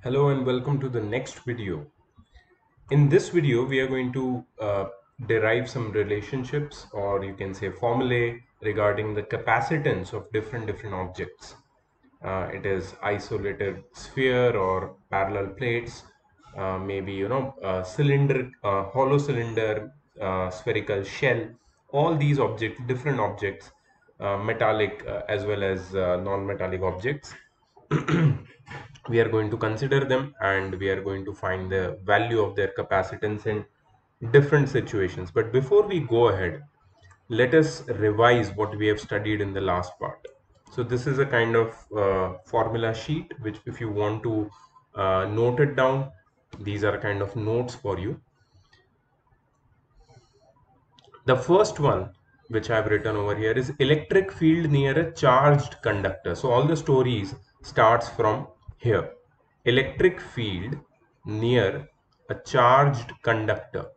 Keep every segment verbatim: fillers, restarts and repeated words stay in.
Hello and welcome to the next video. In this video, we are going to uh, derive some relationships, or you can say formulae, regarding the capacitance of different different objects. Uh, it is isolated sphere or parallel plates, uh, maybe you know uh, cylinder, uh, hollow cylinder, uh, spherical shell. All these objects, different objects, uh, metallic uh, as well as uh, non-metallic objects. We are going to consider them and we are going to find the value of their capacitance in different situations. But before we go ahead, let us revise what we have studied in the last part. So this is a kind of uh, formula sheet which, if you want to uh, note it down, these are kind of notes for you. The first one which I have written over here is electric field near a charged conductor. So all the stories starts from here. Electric field near a charged conductor.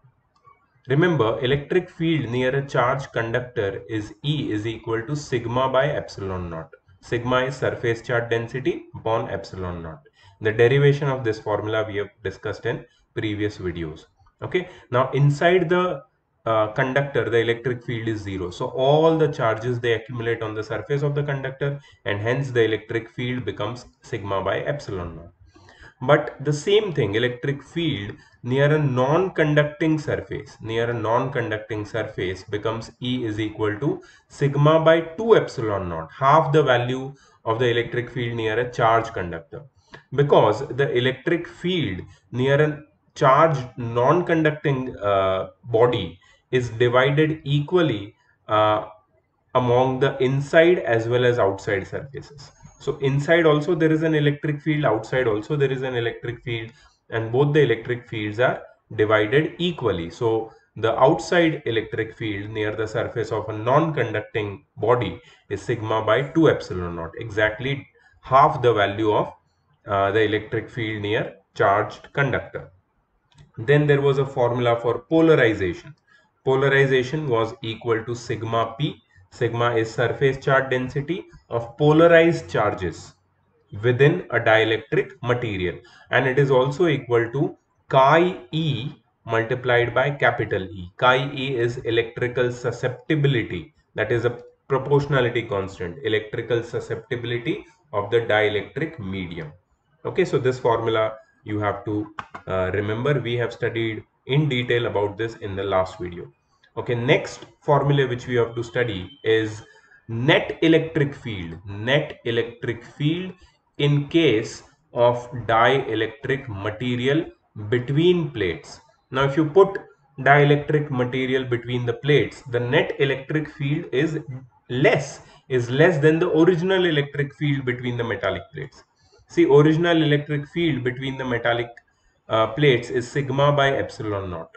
Remember, electric field near a charged conductor is E is equal to sigma by epsilon naught. Sigma is surface charge density upon epsilon naught. The derivation of this formula we have discussed in previous videos. Okay. Now inside the uh, conductor, the electric field is zero. So all the charges, they accumulate on the surface of the conductor, and hence the electric field becomes sigma by epsilon naught. But the same thing, electric field near a non-conducting surface, near a non-conducting surface becomes E is equal to sigma by two epsilon naught, half the value of the electric field near a charged conductor. Because the electric field near a charged non-conducting uh, body is divided equally uh, among the inside as well as outside surfaces. So inside also there is an electric field, outside also there is an electric field, and both the electric fields are divided equally. So the outside electric field near the surface of a non-conducting body is sigma by two epsilon naught, exactly half the value of uh, the electric field near charged conductor. Then there was a formula for polarization. Polarization was equal to sigma p. Sigma is surface charge density of polarized charges within a dielectric material, and it is also equal to chi E multiplied by capital E. Chi E is electrical susceptibility, that is a proportionality constant, electrical susceptibility of the dielectric medium. Okay, so this formula you have to uh, remember. We have studied in detail about this in the last video. Okay, next formula which we have to study is net electric field. Net electric field in case of dielectric material between plates. Now, if you put dielectric material between the plates, the net electric field is less, is less than the original electric field between the metallic plates. See, original electric field between the metallic uh, plates is sigma by epsilon naught.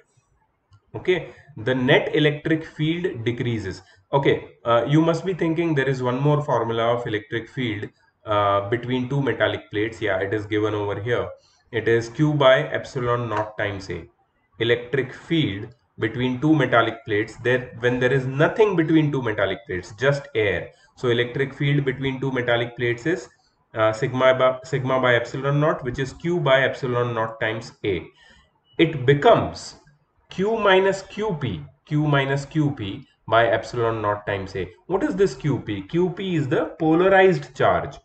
Okay, the net electric field decreases. Okay, uh, you must be thinking there is one more formula of electric field uh, between two metallic plates. Yeah, it is given over here. It is Q by epsilon naught times A. Electric field between two metallic plates, there when there is nothing between two metallic plates, just air. So electric field between two metallic plates is uh, sigma by sigma by epsilon naught, which is Q by epsilon naught times A. It becomes Q minus Q P, Q minus Q P by epsilon naught times A. What is this Q P? Q P is the polarized charge.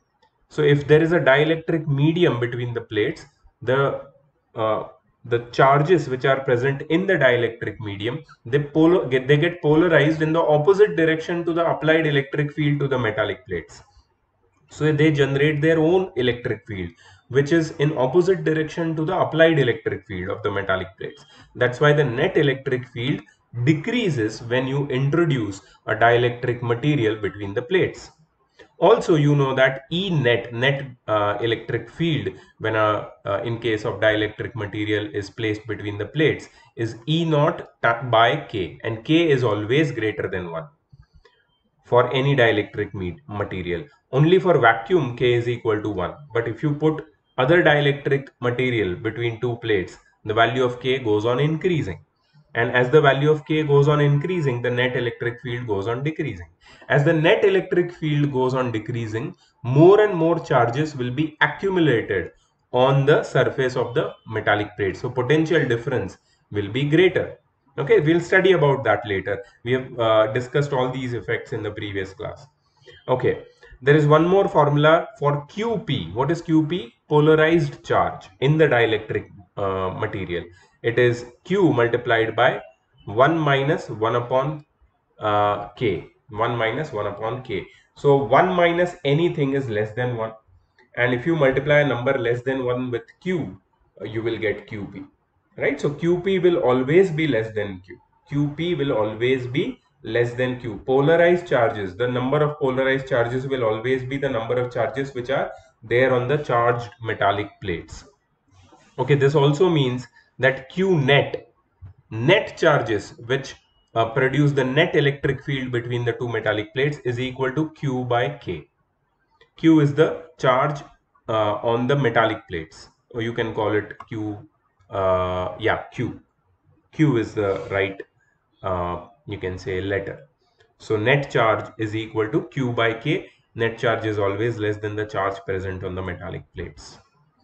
So if there is a dielectric medium between the plates, the uh, the charges which are present in the dielectric medium, they polar get they get polarized in the opposite direction to the applied electric field to the metallic plates. So they generate their own electric field, which is in opposite direction to the applied electric field of the metallic plates. That's why the net electric field decreases when you introduce a dielectric material between the plates. Also, you know that E net, net uh, electric field, when a, uh, in case of dielectric material is placed between the plates, is E naught by K, and K is always greater than one for any dielectric material. Only for vacuum K is equal to one. But if you put other dielectric material between two plates, the value of K goes on increasing. And as the value of K goes on increasing, the net electric field goes on decreasing. As the net electric field goes on decreasing, more and more charges will be accumulated on the surface of the metallic plate. So potential difference will be greater. Okay, we'll study about that later. We have uh, discussed all these effects in the previous class. Okay, there is one more formula for Q P. What is Q P? Polarized charge in the dielectric uh, material. It is Q multiplied by one minus one upon uh, K. one minus one upon K. So one minus anything is less than one. And if you multiply a number less than one with Q, uh, you will get Q P. Right? So Q P will always be less than Q. Q P will always be less than Q. Polarized charges, the number of polarized charges will always be the number of charges which are there on the charged metallic plates. Okay, this also means that Q net, net charges which uh, produce the net electric field between the two metallic plates is equal to Q by K. Q is the charge uh, on the metallic plates, or you can call it Q. Uh, yeah, Q. Q is the right, uh, you can say, letter. So net charge is equal to Q by K. Net charge is always less than the charge present on the metallic plates.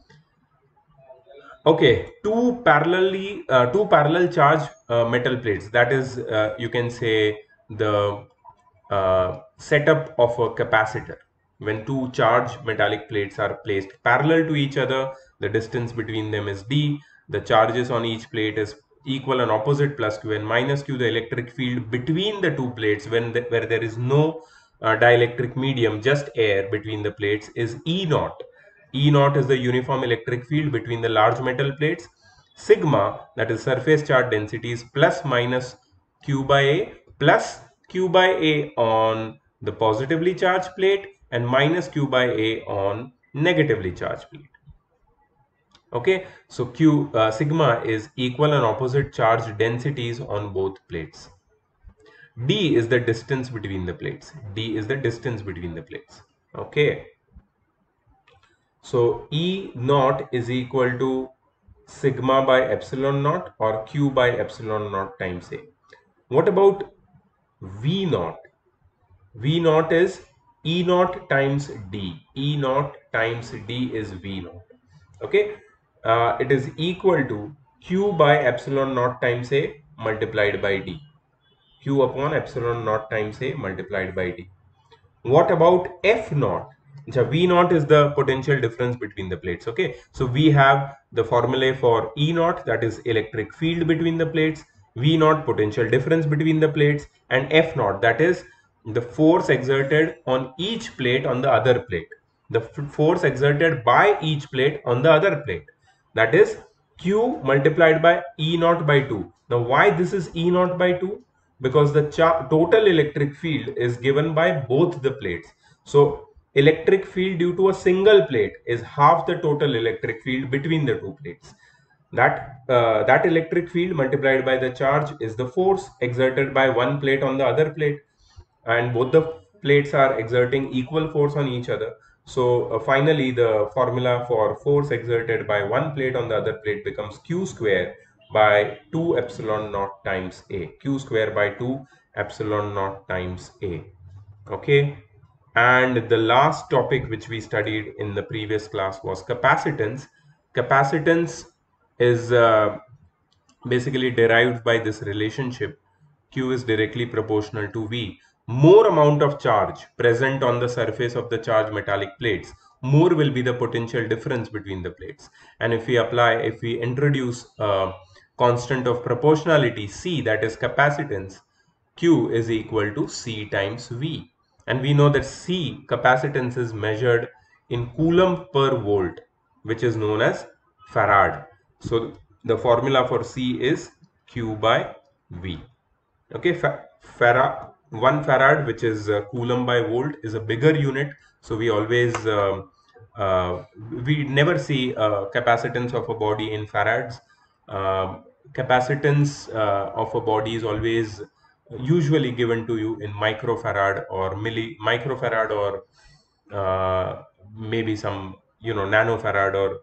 Okay, two parallelly, uh, two parallel charge uh, metal plates. That is, uh, you can say, the uh, setup of a capacitor. When two charged metallic plates are placed parallel to each other, the distance between them is d. The charges on each plate is equal and opposite, plus q and minus q. The electric field between the two plates, when the, where there is no uh, dielectric medium, just air between the plates, is E naught. E naught is the uniform electric field between the large metal plates. Sigma, that is surface charge density, is plus minus Q by A plus Q by A on the positively charged plate and minus Q by A on negatively charged plate. Okay, so Q uh, sigma is equal and opposite charge densities on both plates. D is the distance between the plates. D is the distance between the plates. Okay. So E naught is equal to sigma by epsilon naught or Q by epsilon naught times A. What about V naught? V naught is E naught times D. E naught times D is V naught. Okay. Uh, it is equal to Q by epsilon naught times A multiplied by D. Q upon epsilon naught times A multiplied by D. What about F naught? So V naught is the potential difference between the plates. Okay, so we have the formulae for E naught, that is electric field between the plates, V naught, potential difference between the plates, and F naught, that is the force exerted on each plate on the other plate, the force exerted by each plate on the other plate, that is Q multiplied by E naught by two. Now why this is E naught by two? Because the total electric field is given by both the plates. So electric field due to a single plate is half the total electric field between the two plates. That uh, that electric field multiplied by the charge is the force exerted by one plate on the other plate, and both the plates are exerting equal force on each other. So uh, finally the formula for force exerted by one plate on the other plate becomes Q square by two epsilon naught times A. Q square by two epsilon naught times A. Okay. And the last topic which we studied in the previous class was capacitance. Capacitance is uh, basically derived by this relationship. Q is directly proportional to V. More amount of charge present on the surface of the charged metallic plates, more will be the potential difference between the plates. And if we apply, if we introduce a constant of proportionality C, that is capacitance, Q is equal to C times V. And we know that C, capacitance, is measured in coulomb per volt, which is known as farad. So the formula for C is Q by V. Okay, farad, one farad, which is uh, coulomb by volt, is a bigger unit. So we always um, uh, we never see uh, capacitance of a body in farads. Uh, capacitance uh, of a body is always usually given to you in microfarad or milli microfarad or uh, maybe some, you know, nanofarad or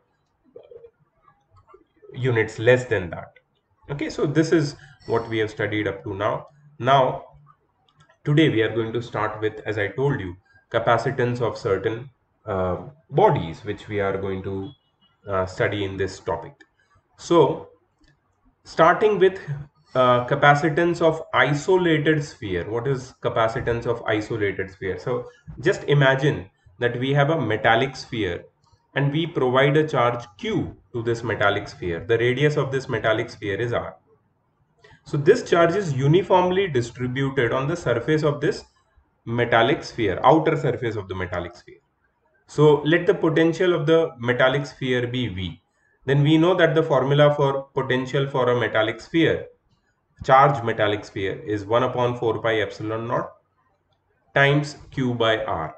units less than that. Okay, so this is what we have studied up to now. Now today we are going to start with, as I told you, capacitance of certain uh, bodies which we are going to uh, study in this topic. So starting with uh, capacitance of isolated sphere. What is capacitance of isolated sphere? So just imagine that we have a metallic sphere and we provide a charge Q to this metallic sphere. The radius of this metallic sphere is R. So this charge is uniformly distributed on the surface of this metallic sphere, outer surface of the metallic sphere. So let the potential of the metallic sphere be V. Then we know that the formula for potential for a metallic sphere, charged metallic sphere, is one upon four pi epsilon naught times Q by R.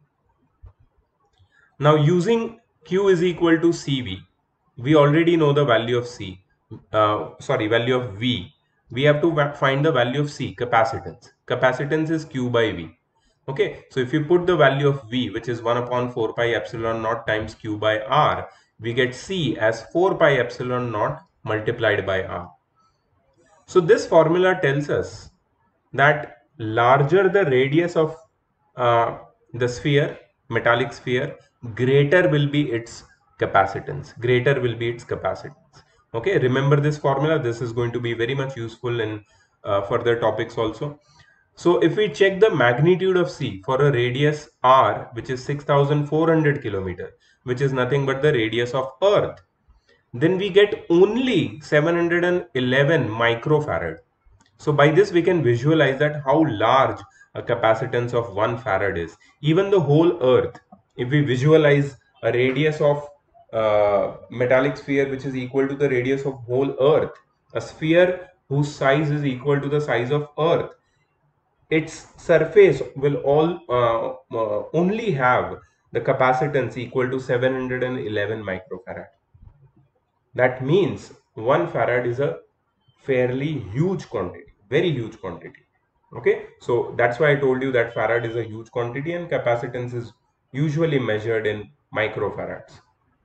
Now using Q is equal to C V, we already know the value of C, uh, sorry, value of V. We have to find the value of C, capacitance. Capacitance is Q by V. Okay, so if you put the value of V, which is one upon four pi epsilon naught times Q by R, we get C as four pi epsilon naught multiplied by R. So this formula tells us that larger the radius of uh, the sphere, metallic sphere, greater will be its capacitance. Greater will be its capacitance. Okay, remember this formula. This is going to be very much useful in uh, further topics also. So if we check the magnitude of C for a radius R, which is six thousand four hundred kilometer, which is nothing but the radius of Earth, then we get only seven hundred eleven microfarad. So by this we can visualize that how large a capacitance of one farad is. Even the whole Earth, if we visualize a radius of uh, metallic sphere which is equal to the radius of whole Earth, a sphere whose size is equal to the size of Earth, its surface will all uh, uh, only have the capacitance equal to seven hundred eleven microfarad. That means one farad is a fairly huge quantity, very huge quantity. Okay, so that's why I told you that farad is a huge quantity and capacitance is usually measured in microfarads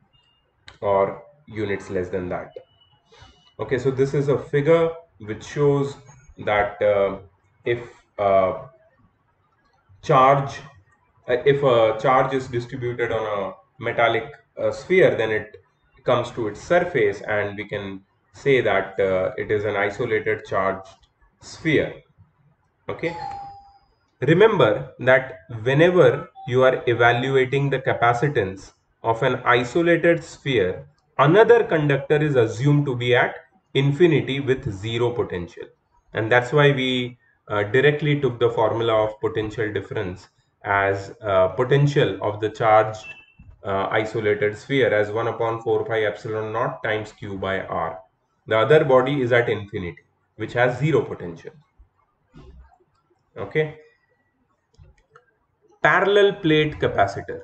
or units less than that. Okay, so this is a figure which shows that uh, if uh, charge uh, if a charge is distributed on a metallic uh, sphere, then it comes to its surface and we can say that uh, it is an isolated charged sphere. Okay, remember that whenever you are evaluating the capacitance of an isolated sphere, another conductor is assumed to be at infinity with zero potential. And that's why we uh, directly took the formula of potential difference as uh, potential of the charged uh, isolated sphere as one upon four pi epsilon naught times Q by R. The other body is at infinity, which has zero potential. Okay. Parallel plate capacitor.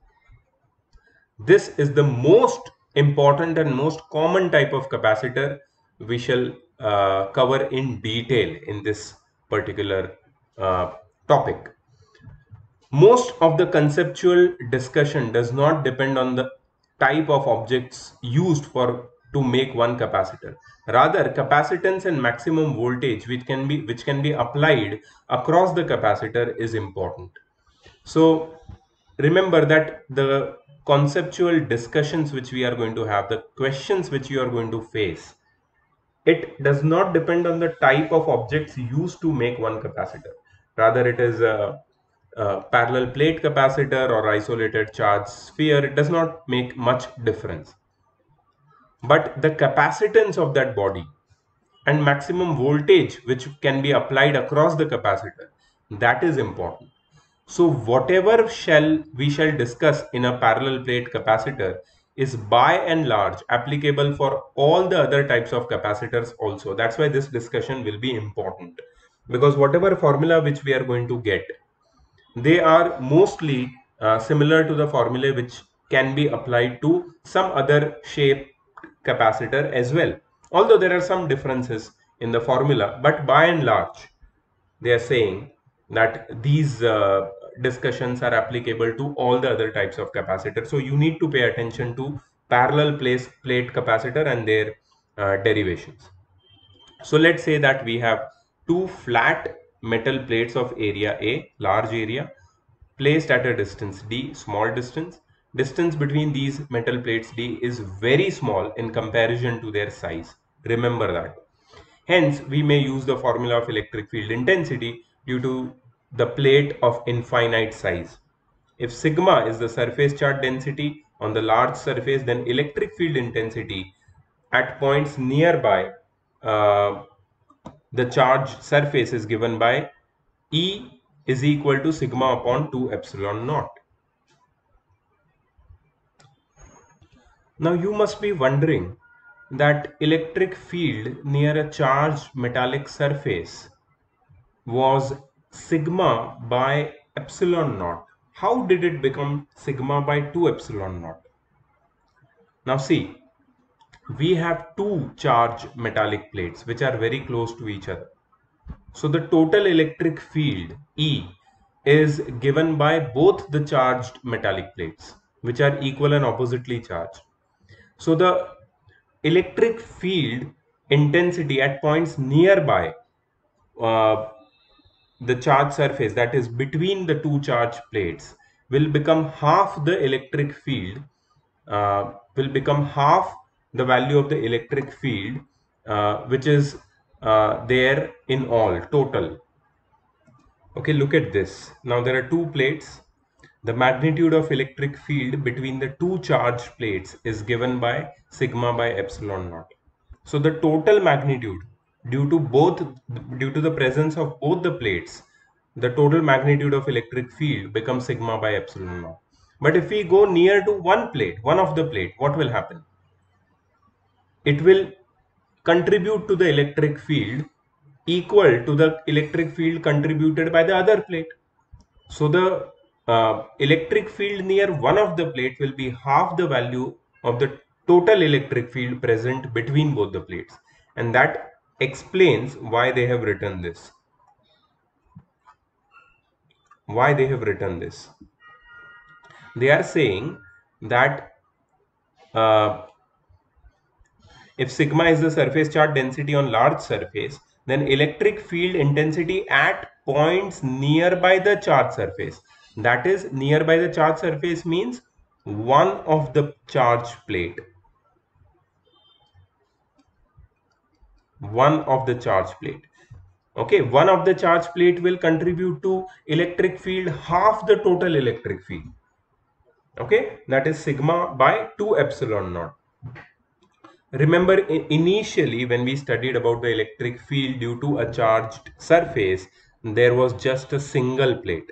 This is the most important and most common type of capacitor we shall uh, cover in detail in this particular uh, topic. Most of the conceptual discussion does not depend on the type of objects used for to make one capacitor. Rather, capacitance and maximum voltage which can be which can be applied across the capacitor is important. So remember that the conceptual discussions which we are going to have, the questions which you are going to face, it does not depend on the type of objects used to make one capacitor. Rather, it is a, a parallel plate capacitor or isolated charge sphere. It does not make much difference. But the capacitance of that body and maximum voltage which can be applied across the capacitor, that is important. So whatever shall we shall discuss in a parallel plate capacitor is by and large applicable for all the other types of capacitors also. That's why this discussion will be important, because whatever formula which we are going to get, they are mostly uh, similar to the formula which can be applied to some other shape capacitor as well. Although there are some differences in the formula, but by and large they are saying that these uh, discussions are applicable to all the other types of capacitor. So you need to pay attention to parallel place plate capacitor and their uh, derivations. So let's say that we have two flat metal plates of area A, large area, placed at a distance d, small distance, Distance between these metal plates D is very small in comparison to their size. Remember that. Hence, we may use the formula of electric field intensity due to the plate of infinite size. If sigma is the surface charge density on the large surface, then electric field intensity at points nearby uh, the charge surface is given by E is equal to sigma upon two epsilon naught. Now you must be wondering that electric field near a charged metallic surface was sigma by epsilon naught. How did it become sigma by two epsilon naught? Now see, we have two charged metallic plates which are very close to each other. So the total electric field E is given by both the charged metallic plates which are equal and oppositely charged. So the electric field intensity at points nearby uh, the charge surface, that is between the two charge plates, will become half the electric field uh, will become half the value of the electric field uh, which is uh, there in all total. Okay, look at this. Now there are two plates. The magnitude of electric field between the two charged plates is given by sigma by epsilon naught. So the total magnitude due to both due to the presence of both the plates, the total magnitude of electric field becomes sigma by epsilon naught. But if we go near to one plate, one of the plate, what will happen? It will contribute to the electric field equal to the electric field contributed by the other plate. So the uh, electric field near one of the plate will be half the value of the total electric field present between both the plates, and that explains why they have written this. Why they have written this? They are saying that uh, if sigma is the surface charge density on large surface, then electric field intensity at points nearby the charge surface, that is nearby the charge surface means one of the charge plate, one of the charge plate. Okay, one of the charge plate will contribute to electric field half the total electric field. Okay, that is sigma by two epsilon naught. Remember, initially when we studied about the electric field due to a charged surface, there was just a single plate.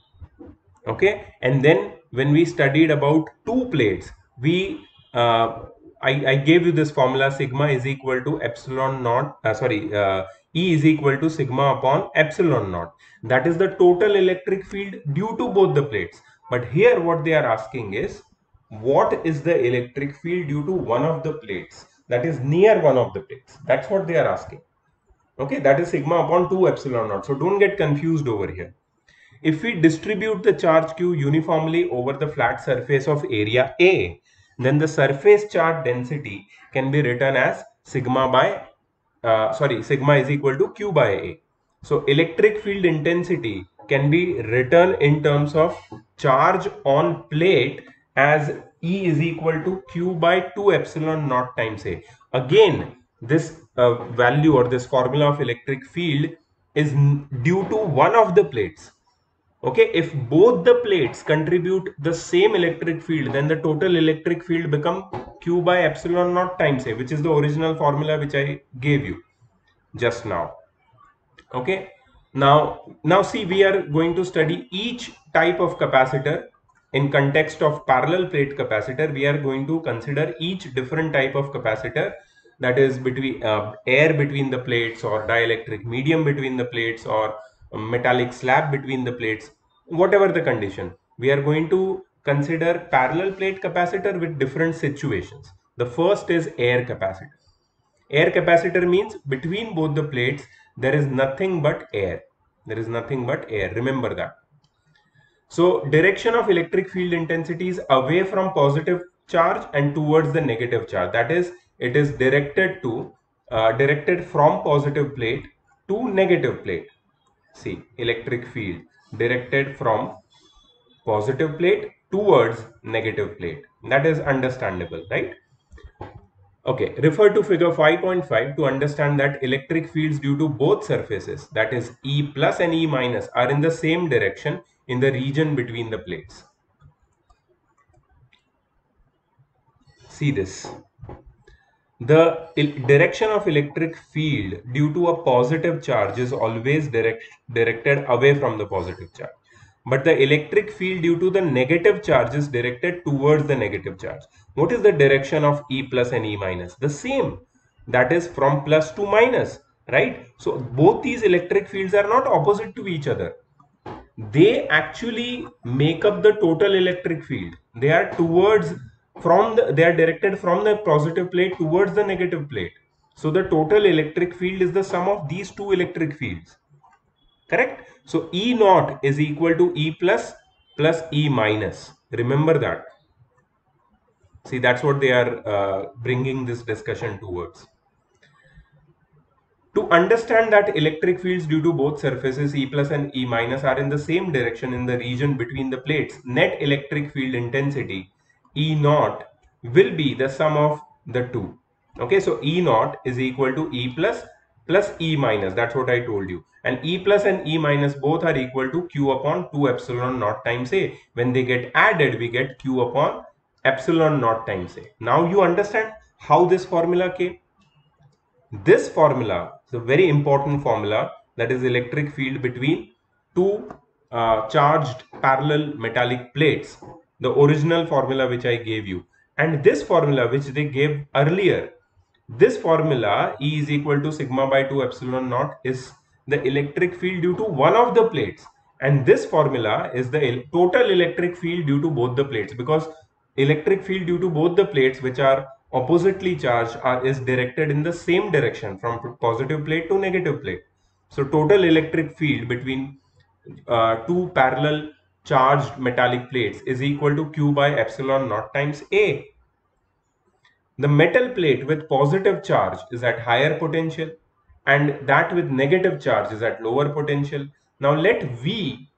Okay, and then when we studied about two plates, we uh, I, I gave you this formula: sigma is equal to epsilon naught. Uh, sorry, uh, E is equal to sigma upon epsilon naught. That is the total electric field due to both the plates. But here, what they are asking is, what is the electric field due to one of the plates, that is near one of the plates? That's what they are asking. Okay, that is sigma upon two epsilon naught. So don't get confused over here. If we distribute the charge Q uniformly over the flat surface of area A, then the surface charge density can be written as sigma by uh, sorry sigma is equal to Q by A. So electric field intensity can be written in terms of charge on plate as E is equal to Q by two epsilon naught times A. Again, this uh, value or this formula of electric field is due to one of the plates. Okay, if both the plates contribute the same electric field, then the total electric field become Q by epsilon naught times A, which is the original formula which I gave you just now. Okay, now now see, we are going to study each type of capacitor in context of parallel plate capacitor. We are going to consider each different type of capacitor, that is between uh, air between the plates, or dielectric medium between the plates, or metallic slab between the plates. Whatever the condition, we are going to consider parallel plate capacitor with different situations. The first is air capacitor. Air capacitor means between both the plates there is nothing but air. There is nothing but air. Remember that. So direction of electric field intensity is away from positive charge and towards the negative charge. That is, it is directed to uh, directed from positive plate to negative plate. See, electric field directed from positive plate towards negative plate. That is understandable, right? Okay, refer to figure five point five to understand that electric fields due to both surfaces, that is E plus and E minus, are in the same direction in the region between the plates. See this. The direction of electric field due to a positive charge is always direct, directed away from the positive charge. But the electric field due to the negative charge is directed towards the negative charge. What is the direction of E plus and E minus? The same. That is from plus to minus, right? So both these electric fields are not opposite to each other. They actually make up the total electric field. They are towards from the they are directed from the positive plate towards the negative plate. So the total electric field is the sum of these two electric fields. Correct? So E naught is equal to E plus plus E minus. Remember that. See, that's what they are uh, bringing this discussion towards. To understand that electric fields due to both surfaces E plus and E minus are in the same direction in the region between the plates, net electric field intensity E naught will be the sum of the two. Okay, so E naught is equal to E plus plus E minus. That's what I told you. And E plus and E minus both are equal to Q upon two epsilon naught times A. When they get added, we get Q upon epsilon naught times A. Now you understand how this formula came. This formula is a very important formula, that is electric field between two uh, charged parallel metallic plates, the original formula which I gave you, and this formula which they gave earlier. This formula E is equal to sigma by two epsilon naught is the electric field due to one of the plates, and this formula is the total electric field due to both the plates, because electric field due to both the plates which are oppositely charged are is directed in the same direction from positive plate to negative plate. So total electric field between uh, two parallel charged metallic plates is equal to Q by epsilon naught times A. The metal plate with positive charge is at higher potential and that with negative charge is at lower potential. Now let V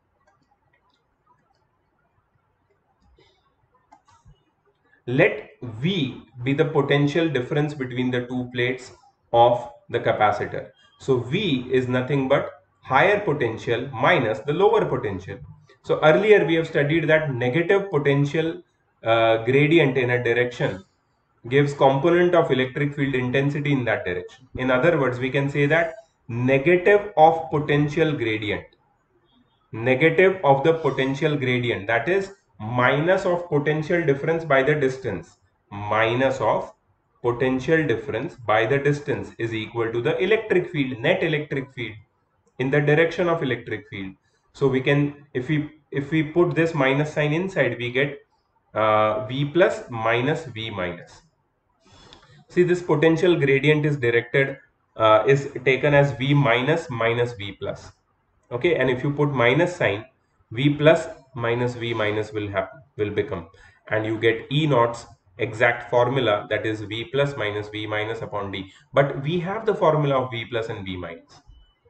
Let V be the potential difference between the two plates of the capacitor. So V is nothing but higher potential minus the lower potential. So earlier we have studied that negative potential uh, gradient in a direction gives component of electric field intensity in that direction. In other words, we can say that negative of potential gradient negative of the potential gradient, that is minus of potential difference by the distance minus of potential difference by the distance is equal to the electric field, net electric field in the direction of electric field. So we can, if we if we put this minus sign inside, we get uh, V plus minus V minus. See, this potential gradient is directed uh, is taken as V minus minus V plus. Okay, and if you put minus sign, V plus minus V minus will happen will become, and you get E naught's exact formula, that is V plus minus V minus upon D. But we have the formula of V plus and V minus.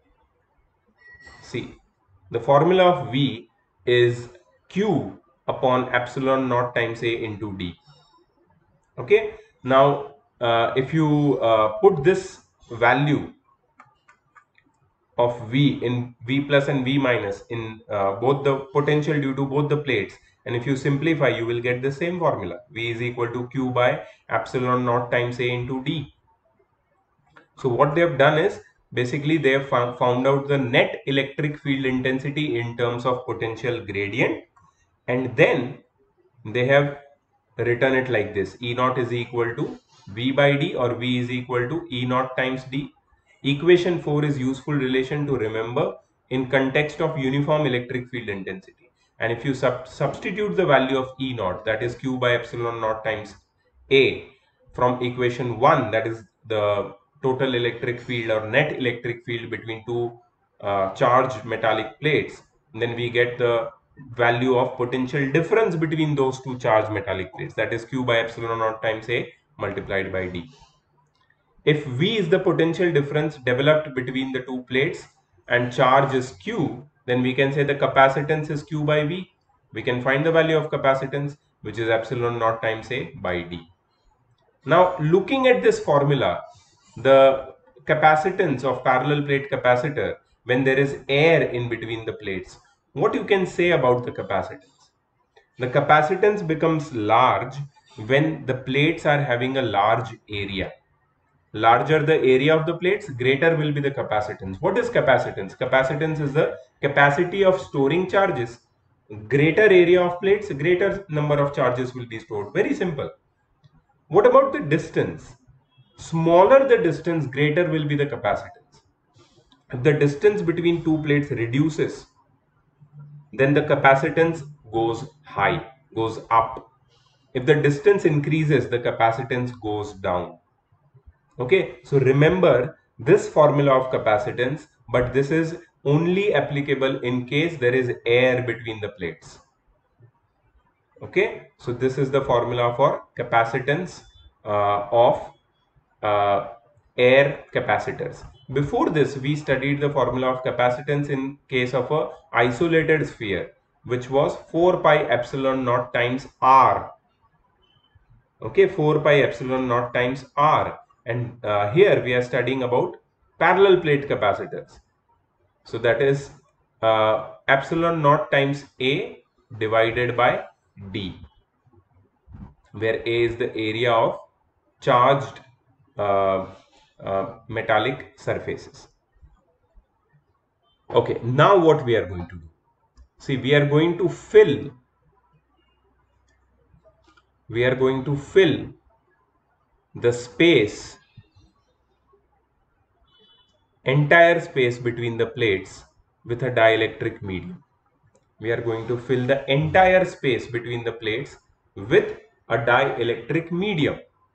See, the formula of V is Q upon epsilon naught times A into D. Okay, now uh, if you uh, put this value of V in V plus and V minus in uh, both the potential due to both the plates, and if you simplify, you will get the same formula. V is equal to Q by epsilon naught times A into D. So what they have done is, basically they have found out the net electric field intensity in terms of potential gradient, and then they have written it like this: E naught is equal to V by D, or V is equal to E naught times D. Equation four is useful relation to remember in context of uniform electric field intensity. And if you sub substitute the value of E naught, that is Q by epsilon naught times A, from equation one, that is the total electric field or net electric field between two uh, charged metallic plates, then we get the value of potential difference between those two charged metallic plates, that is Q by epsilon naught times A multiplied by D. If V is the potential difference developed between the two plates and charge is Q, then we can say the capacitance is Q by V. We can find the value of capacitance, which is epsilon naught times A by D. Now, looking at this formula, the capacitance of parallel plate capacitor when there is air in between the plates, what you can say about the capacitance? The capacitance becomes large when the plates are having a large area. Larger the area of the plates, greater will be the capacitance. What is capacitance? Capacitance is the capacity of storing charges. Greater area of plates, greater number of charges will be stored. Very simple. What about the distance? Smaller the distance, greater will be the capacitance. If the distance between two plates reduces, then the capacitance goes high, goes up. If the distance increases, the capacitance goes down. Okay, so remember this formula of capacitance, but this is only applicable in case there is air between the plates. Okay, so this is the formula for capacitance uh, of uh, air capacitors. Before this, we studied the formula of capacitance in case of a isolated sphere, which was four pi epsilon naught times R. Okay, four pi epsilon naught times R. And uh, here we are studying about parallel plate capacitors. So that is uh, epsilon naught times A divided by D, where A is the area of charged uh, uh, metallic surfaces. Okay, now what we are going to do? See, we are going to fill, we are going to fill the space, entire space between the plates with a dielectric medium. We are going to fill the entire space between the plates with a dielectric medium.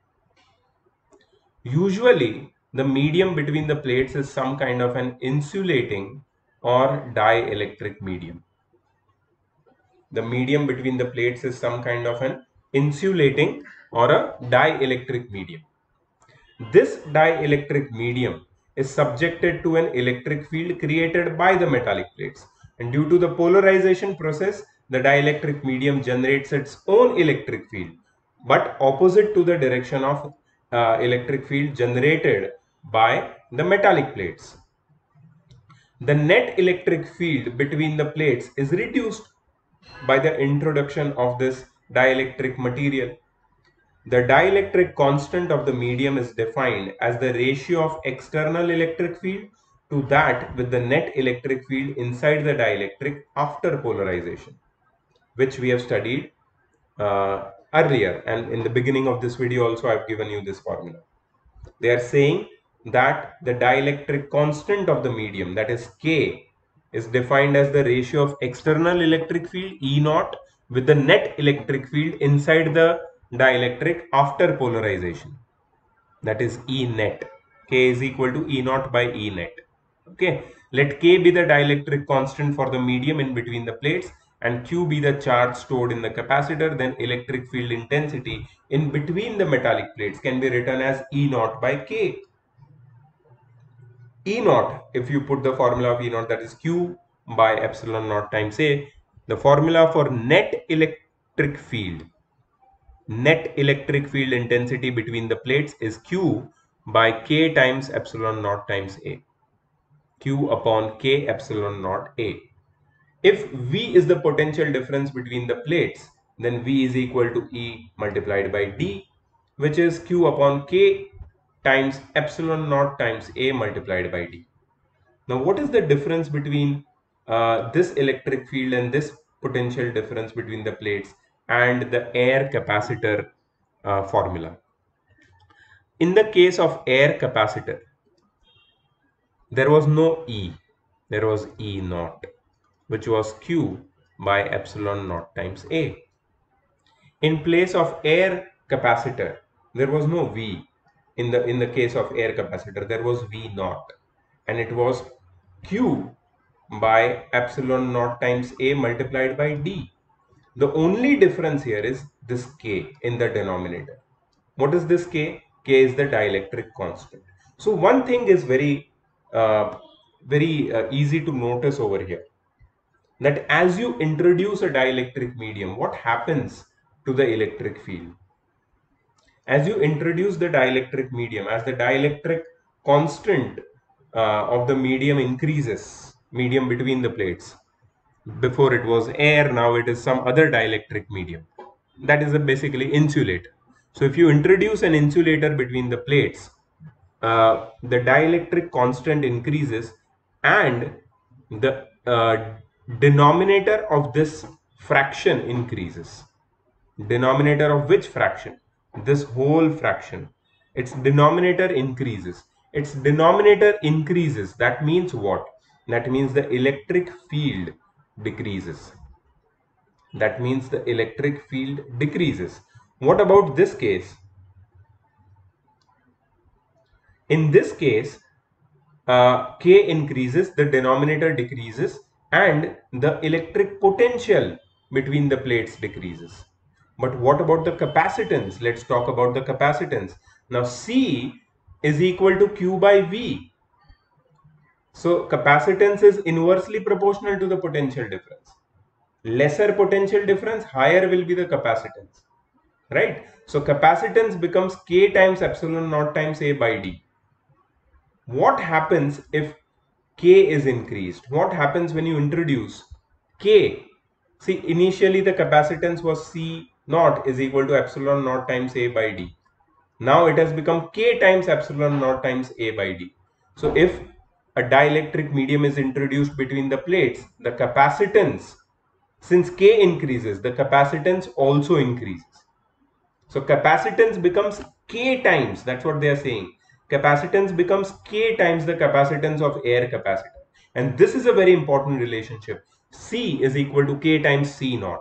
Usually, the medium between the plates is some kind of an insulating or dielectric medium. The medium between the plates is some kind of an insulating or a dielectric medium. This dielectric medium is subjected to an electric field created by the metallic plates, and due to the polarization process, the dielectric medium generates its own electric field, but opposite to the direction of uh, electric field generated by the metallic plates. The net electric field between the plates is reduced by the introduction of this dielectric material. The dielectric constant of the medium is defined as the ratio of external electric field to that with the net electric field inside the dielectric after polarization, which we have studied uh, earlier, and in the beginning of this video also I have given you this formula. They are saying that the dielectric constant of the medium, that is K, is defined as the ratio of external electric field E naught with the net electric field inside the dielectric after polarization, that is E net. K is equal to E naught by E net. Okay, let K be the dielectric constant for the medium in between the plates and Q be the charge stored in the capacitor. Then electric field intensity in between the metallic plates can be written as E naught by K. E naught, if you put the formula of E naught, that is Q by epsilon naught times A. The formula for net electric field, net electric field intensity between the plates is Q by K times epsilon naught times A. Q upon K epsilon naught A. If V is the potential difference between the plates, then V is equal to E multiplied by D, which is Q upon K times epsilon naught times A multiplied by D. Now, what is the difference between uh, this electric field and this potential difference between the plates and the air capacitor uh, formula? In the case of air capacitor, there was no E, there was E naught, which was Q by epsilon naught times A. In place of air capacitor, there was no V. In the, in the case of air capacitor, there was V naught, and it was Q by epsilon naught times A multiplied by D. The only difference here is this K in the denominator. What is this K? K is the dielectric constant. So one thing is very, uh, very uh, easy to notice over here. that as you introduce a dielectric medium, what happens to the electric field? As you introduce the dielectric medium, as the dielectric constant uh, of the medium increases, medium between the plates, before it was air, now it is some other dielectric medium, that is a basically insulator. So if you introduce an insulator between the plates, uh, the dielectric constant increases, and the uh, denominator of this fraction increases. Denominator of which fraction? This whole fraction. Its denominator increases. Its denominator increases. That means what? That means the electric field decreases. That means the electric field decreases. What about this case? In this case, uh, K increases, the denominator decreases, and the electric potential between the plates decreases. But what about the capacitance? Let's talk about the capacitance. Now C is equal to Q by V. So capacitance is inversely proportional to the potential difference. Lesser potential difference, higher will be the capacitance, right? So capacitance becomes K times epsilon naught times A by D. What happens if K is increased? What happens when you introduce K? See, initially the capacitance was C naught is equal to epsilon naught times A by D. Now it has become K times epsilon naught times A by D. So if a dielectric medium is introduced between the plates, the capacitance, since K increases, the capacitance also increases. So capacitance becomes K times, that's what they are saying. Capacitance becomes K times the capacitance of air capacitor. And this is a very important relationship. C is equal to K times C naught.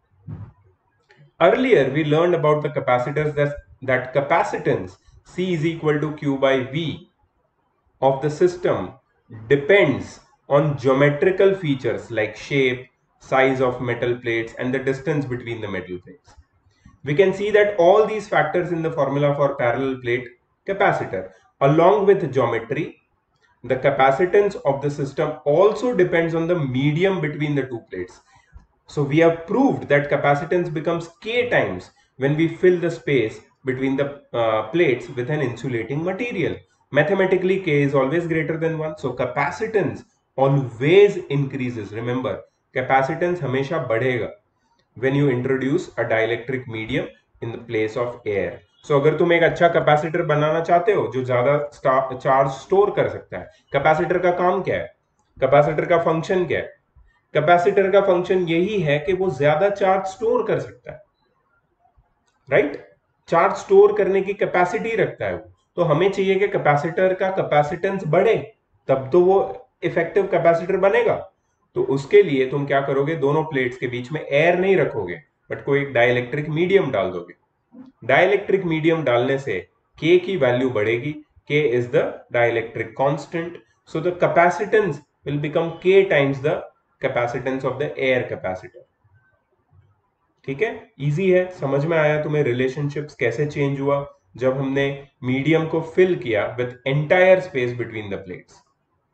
Earlier, we learned about the capacitors that, that capacitance C is equal to Q by V of the system depends on geometrical features like shape, size of metal plates, and the distance between the metal plates. We can see that all these factors in the formula for parallel plate capacitor, along with geometry, the capacitance of the system also depends on the medium between the two plates. So we have proved that capacitance becomes K times when we fill the space between the uh, plates with an insulating material. Mathematically, K is always greater than one. So capacitance always increases. Remember, capacitance hamesha badhega when you introduce a dielectric medium in the place of air. So अगर तुम एक अच्छा capacitor बनाना चाहते हो जो ज्यादा charge store कर सकता है, कैपेसिटर का काम क्या है? कैपेसिटर का फंक्शन क्या है? कैपेसिटर का फंक्शन यही है कि वो ज्यादा चार्ज स्टोर कर सकता है, राइट? चार्ज स्टोर करने की कैपेसिटी रखता है वो। तो हमें चाहिए कि कैपेसिटर का कैपेसिटेंस बढ़े, तब तो वो इफेक्टिव कैपेसिटर बनेगा। तो उसके लिए तुम क्या करोगे? दोनों प्लेट्स के बीच में एयर नहीं रखोगे, बट कोई एक डाइलेक्ट्रिक मीडियम डाल दोगे। डाइलेक्ट्रिक मीडियम डालने से K की वैल्यू बढ़ेगी। K is the dielectric constant, so the capacitance will become K times the capacitance of the air capacitor. ठीक है, इजी है, समझ में आया तुम्हें रिलेशनशिप्स कैसे चेंज हुआ जब हमने मीडियम को फिल किया with entire space between the plates.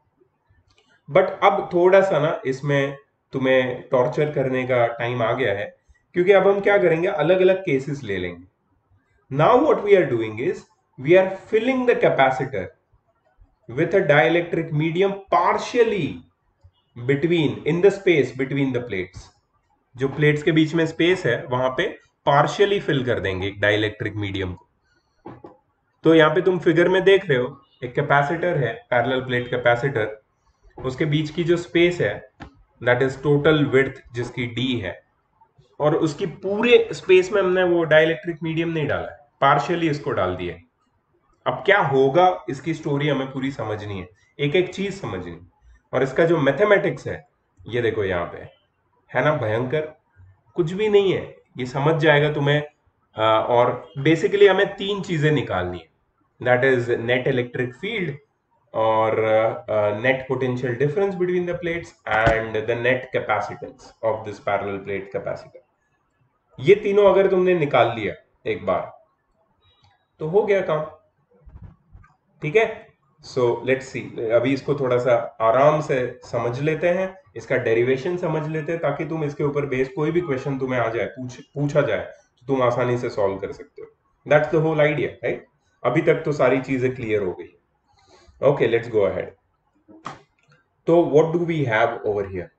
But अब थोड़ा सा ना इसमें तुम्हें टॉर्चर करने का टाइम आ गया है, क्योंकि अब हम क्या करेंगे, अलग अलग केसेस ले लेंगे। Now what we are doing is we are filling the capacitor with a dielectric medium partially between in the space between the plates. जो प्लेट्स के बीच में स्पेस है वहां पे पार्शियली फिल कर देंगे एक डाइलेक्ट्रिक मीडियम को। तो यहाँ पे तुम फिगर में देख रहे हो एक कैपेसिटर है, पैरेलल प्लेट कैपेसिटर, उसके बीच की जो स्पेस है दैट इज टोटल विड्थ जिसकी d है, और उसकी पूरे स्पेस में हमने वो डाइलेक्ट्रिक मीडियम नहीं डाला है, पार्शियली इसको डाल दिया। अब क्या होगा इसकी स्टोरी हमें पूरी समझनी है, एक एक चीज समझनी, और इसका जो मैथमेटिक्स है ये देखो यहाँ पे है ना, भयंकर कुछ भी नहीं है, ये समझ जाएगा तुम्हें। और बेसिकली हमें तीन चीजें निकालनी है, that is net electric field और net potential difference between the plates and the net capacitance of this parallel plate capacitor. ये तीनों अगर तुमने निकाल लिया एक बार तो हो गया काम, ठीक है। सो लेट्स सी, अभी इसको थोड़ा सा आराम से समझ लेते हैं, इसका डेरिवेशन समझ लेते हैं, ताकि तुम इसके ऊपर बेस कोई भी क्वेश्चन तुम्हें आ जाए, पूछ पूछा जाए तो तुम आसानी से सॉल्व कर सकते हो। That's the whole idea, right? अभी तक तो सारी चीजें क्लियर हो गई। Okay, let's go ahead. तो what do we have over here?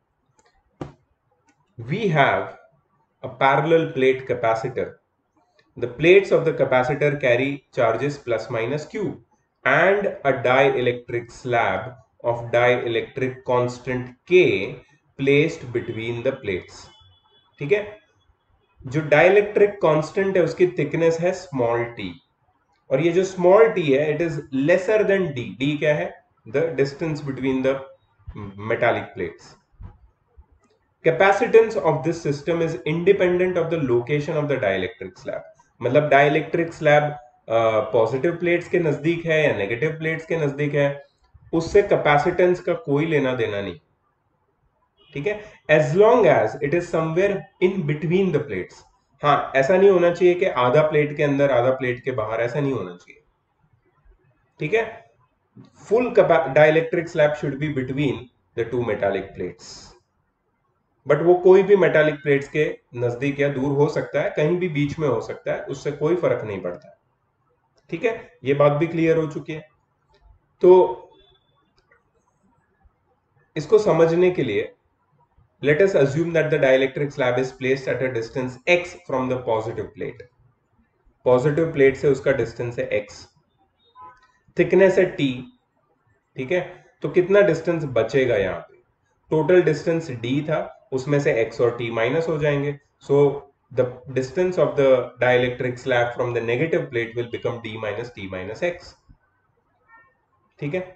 We have a parallel plate capacitor. The plates of the capacitor carry charges plus minus Q and a dielectric slab of dielectric constant K placed between the plates. ठीक है? जो dielectric constant है उसकी thickness है small t, और ये जो small t है it is lesser than d. d क्या है? The distance between the metallic plates. Capacitance of this system is independent of the location of the dielectric slab. मतलब डाइलेक्ट्रिक स्लैब पॉजिटिव प्लेट्स के नजदीक है या negative plates के नजदीक है, उससे कैपेसिटेंस का कोई लेना देना नहीं। ठीक है, as long as it is somewhere in between the plates. हाँ, ऐसा नहीं होना चाहिए कि आधा प्लेट के अंदर आधा प्लेट के बाहर, ऐसा नहीं होना चाहिए। ठीक है, full dielectric slab should be between the two metallic plates. But वो कोई भी मेटालिक प्लेट्स के नजदीक या दूर हो सकता है, कहीं भी बीच में हो सकता है, उससे कोई फर्क नहीं पड़ता। ठीक है, ये बात भी क्लियर हो चुकी है। तो इसको समझने के लिए let us assume that the dielectric slab is placed at a distance x from the positive plate. Positive plate से उसका डिस्टेंस है x, थिकनेस है t। ठीक है, तो कितना डिस्टेंस बचेगा यहाँ पे? टोटल डिस्टेंस d था, उसमें से x और t माइनस हो जाएंगे, so the distance of the dielectric slab from the negative plate will become d minus t minus x। ठीक है,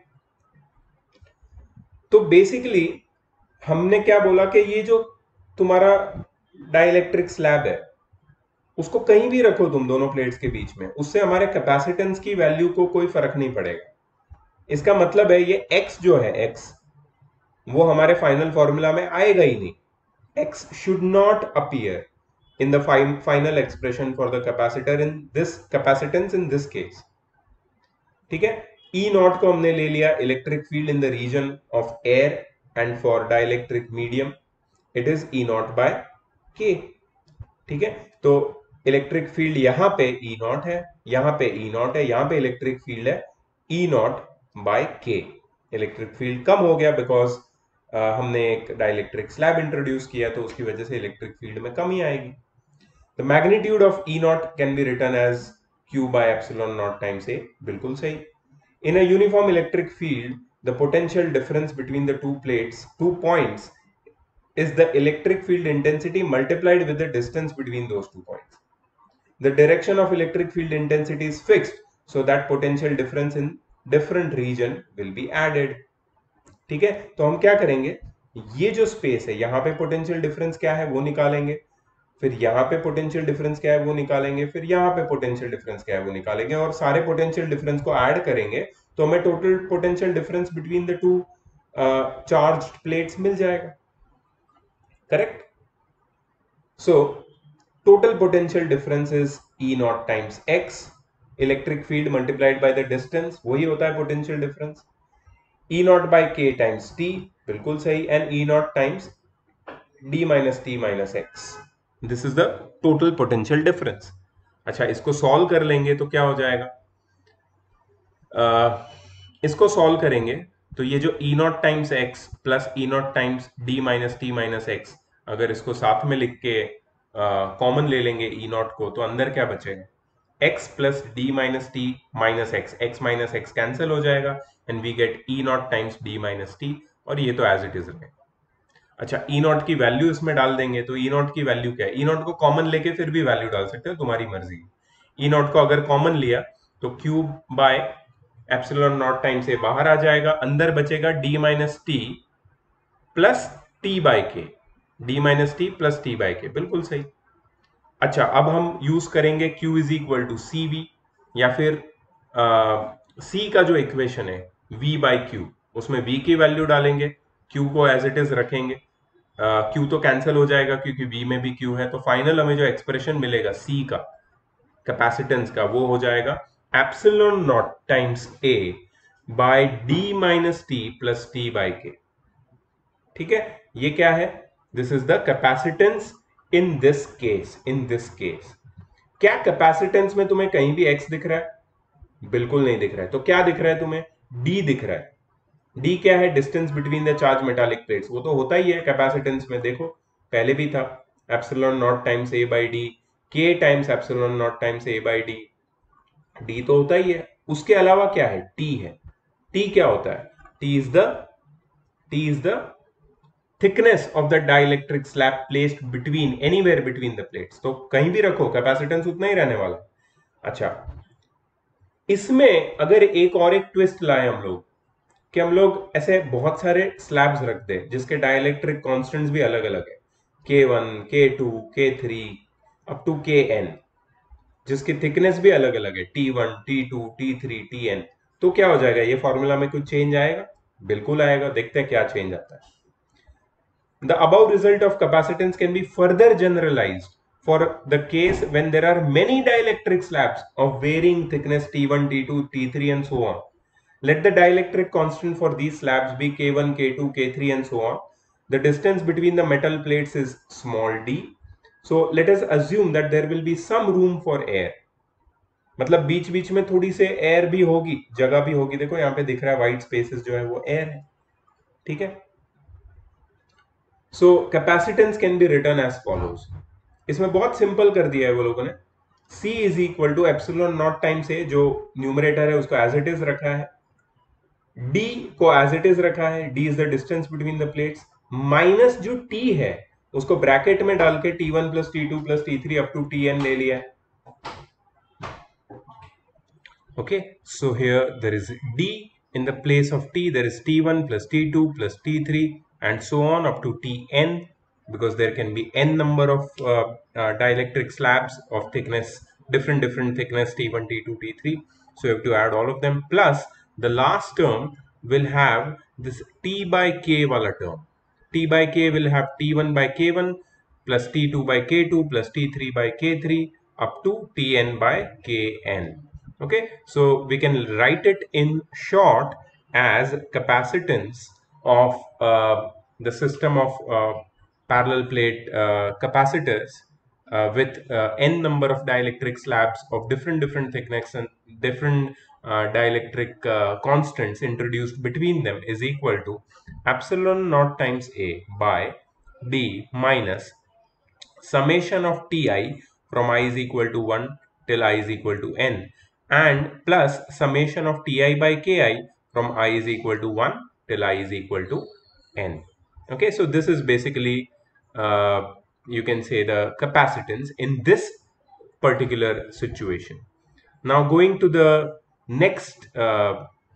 तो बेसिकली हमने क्या बोला कि ये जो तुम्हारा डाइलेक्ट्रिक स्लैब है उसको कहीं भी रखो तुम दोनों प्लेट्स के बीच में, उससे हमारे कैपेसिटेंस की वैल्यू को कोई फर्क नहीं पड़ेगा। इसका मतलब है ये x जो है x, वो हमारे फाइनल फॉर्मूला में आएगा ही नहीं। x should not appear in the final expression for the capacitor in this capacitance in this case. ठीक है, E नॉट को हमने ले लिया electric field in the region of air, and for dielectric medium it is E naught by K। ठीक है, तो electric field यहां पे E नॉट है, यहां पे E नॉट है, यहां पे इलेक्ट्रिक फील्ड है E naught by K। Electric field कम हो गया बिकॉज हमने एक डाइलेक्ट्रिक स्लैब इंट्रोड्यूस किया, तो उसकी वजह से इलेक्ट्रिक फील्ड में कमी आएगी। The magnitude of E naught can be written as Q by epsilon naught times A। बिल्कुल सही। In a uniform electric field, the potential difference between the two plates, two points, is the electric field intensity multiplied with the distance between those two points. The direction of electric field intensity is fixed, so that potential difference in different region will be added. ठीक है, तो हम क्या करेंगे, ये जो space है यहाँ पे पोटेंशियल डिफरेंस क्या है वो निकालेंगे, फिर यहाँ पे पोटेंशियल डिफरेंस क्या है वो निकालेंगे, फिर यहाँ पे पोटेंशियल डिफरेंस क्या है वो निकालेंगे, और सारे पोटेंशियल डिफरेंस को ऐड करेंगे तो हमें total potential difference between the two charged plates मिल जाएगा। Correct? So total potential difference is E naught times x, electric field multiplied by the distance, वही होता है potential difference. E naught by K times t, बिल्कुल सही, and E naught times d minus t minus x। This is the total potential difference. अच्छा, इसको solve कर लेंगे तो क्या हो जाएगा? uh, इसको सॉल्व करेंगे तो ये जो E naught times x plus E naught times d minus t minus x, अगर इसको साथ में लिख के कॉमन uh, ले लेंगे E नॉट को, तो अंदर क्या बचेगा? x plus d minus t minus x, x minus x cancel हो जाएगा, and we get E naught times d minus t, और ये तो एज इट इज रहेगा। अच्छा, E नॉट की वैल्यू इसमें डाल देंगे, तो E नॉट की वैल्यू क्या है? E नॉट को कॉमन लेके फिर भी वैल्यू डाल सकते हो, तुम्हारी मर्जी। E नॉट को अगर कॉमन लिया तो Q by epsilon naught time से बाहर आ जाएगा, अंदर बचेगा d minus t plus t by K, d minus t plus t by K, बिल्कुल सही। अच्छा, अब हम यूज करेंगे Q is equal to C V, या फिर सी का जो इक्वेशन है V बाई क्यू, उसमें V की वैल्यू डालेंगे, Q को एज इट इज रखेंगे, Q तो कैंसिल हो जाएगा क्योंकि V में भी Q है, तो फाइनल हमें जो एक्सप्रेशन मिलेगा C का, कैपेसिटेंस का, वो हो जाएगा epsilon naught times A by d minus t plus t by K. ठीक है, ये क्या है? This is the capacitance in this case. In this case क्या कैपेसिटेंस में तुम्हें कहीं भी एक्स दिख रहा है? बिल्कुल नहीं दिख रहा है। तो क्या दिख रहा है तुम्हें? डी दिख रहा है। डी क्या है? Distance between the charge metallic plates. वो तो होता ही है कैपेसिटेंस में, देखो पहले भी था, epsilon naught times A by d, K times epsilon naught times A by d. D तो होता ही है। उसके अलावा क्या है? टी है। टी क्या होता है? T is the t is the thickness of the dielectric slab placed between, anywhere between the plates. तो कहीं भी रखो कैपेसिटेंस उतना ही रहने वाला। अच्छा, इसमें अगर एक और एक ट्विस्ट लाए हम लोग, कि हम लोग ऐसे बहुत सारे स्लैब्स रख दे जिसके डाइलेक्ट्रिक कांस्टेंट्स भी अलग अलग है, के one, K two, K three up to K n, जिसकी थिकनेस भी अलग अलग है, t one, t two, t three, t n. तो क्या हो जाएगा? ये फॉर्मूला में कुछ चेंज आएगा? बिल्कुल आएगा। देखते हैं क्या चेंज आता है। The above result of capacitance can be further generalized for the case when there are many dielectric slabs of varying thickness T one, T two, T three and so on. Let the dielectric constant for these slabs be K one, K two, K three and so on. The distance between the metal plates is small d. So let us assume that there will be some room for air. मतलब बीच बीच में थोड़ी से air भी होगी, जगह भी होगी। देखो यहाँ पे दिख रहा है व्हाइट स्पेसेस जो है वो एयर है। ठीक है, so capacitance can be written as follows. इसमें बहुत सिंपल कर दिया है वो लोगों ने। C is equal to epsilon naught times A, जो न्यूमरेटर है उसको एज इट इज रखा है, D को एज इट इज रखा है, D is the distance between the plates, minus जो T है उसको ब्रैकेट में डाल के t one plus t two plus t three up to t n ले लिया है। Okay, so here there is D, in the place of T there is T one plus T two plus T three and so on up to Tn, because there can be n number of uh, uh, dielectric slabs of thickness, different different thickness, T one, T two, T three. So you have to add all of them, plus the last term will have this T by K wala term. T by K will have T one by K one plus T two by K two plus T three by K three up to Tn by Kn. Okay, so we can write it in short as capacitance of uh, the system of uh, parallel plate uh, capacitors uh, with uh, n number of dielectric slabs of different different thickness and different uh, dielectric uh, constants introduced between them is equal to epsilon naught times A by D minus summation of Ti from I is equal to one till I is equal to n, and plus summation of Ti by Ki from I is equal to one till I is equal to n. Okay, so this is basically uh, you can say the capacitance in this particular situation. Now going to the next uh,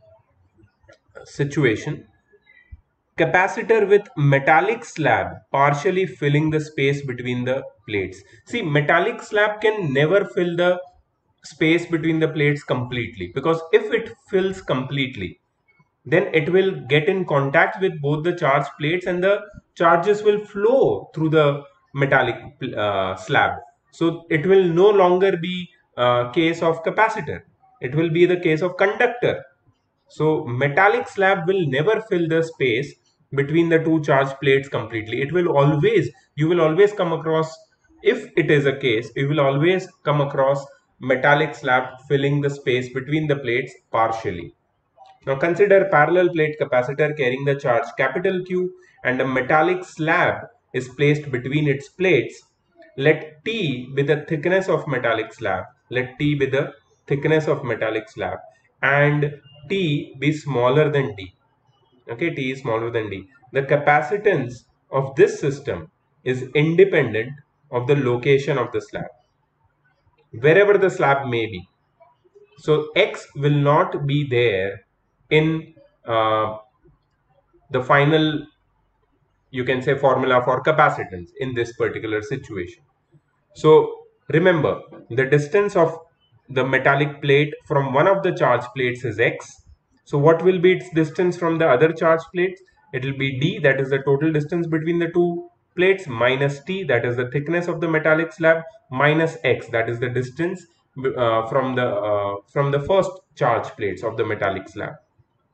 situation, capacitor with metallic slab partially filling the space between the plates. See, metallic slab can never fill the space between the plates completely, because if it fills completely, then it will get in contact with both the charged plates and the charges will flow through the metallic uh, slab. So it will no longer be a case of capacitor, it will be the case of conductor. So metallic slab will never fill the space between the two charged plates completely. It will always, you will always come across, if it is a case, you will always come across metallic slab filling the space between the plates partially. Now consider parallel plate capacitor carrying the charge capital Q and a metallic slab is placed between its plates. Let T be the thickness of metallic slab. Let T be the thickness of metallic slab and T be smaller than D. Okay, T is smaller than D. The capacitance of this system is independent of the location of the slab, wherever the slab may be. So X will not be there in uh, the final, you can say, formula for capacitance in this particular situation. So remember, the distance of the metallic plate from one of the charged plates is X. So what will be its distance from the other charged plates? It will be D, that is the total distance between the two plates, minus T, that is the thickness of the metallic slab, minus X, that is the distance uh, from the uh, from the first charged plates of the metallic slab.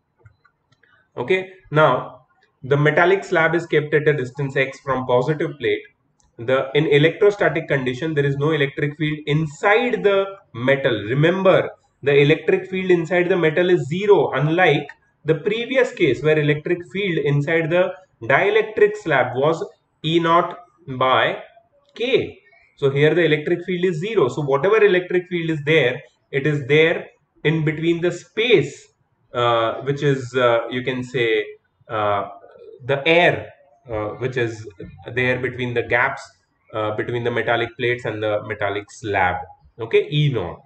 Okay, now the metallic slab is kept at a distance x from positive plate. The in electrostatic condition, there is no electric field inside the metal. Remember, the electric field inside the metal is zero, unlike the previous case where electric field inside the dielectric slab was E naught by K. So here the electric field is zero. So whatever electric field is there, it is there in between the space, uh, which is uh, you can say uh, the air, uh, which is there between the gaps uh, between the metallic plates and the metallic slab. Okay, E naught.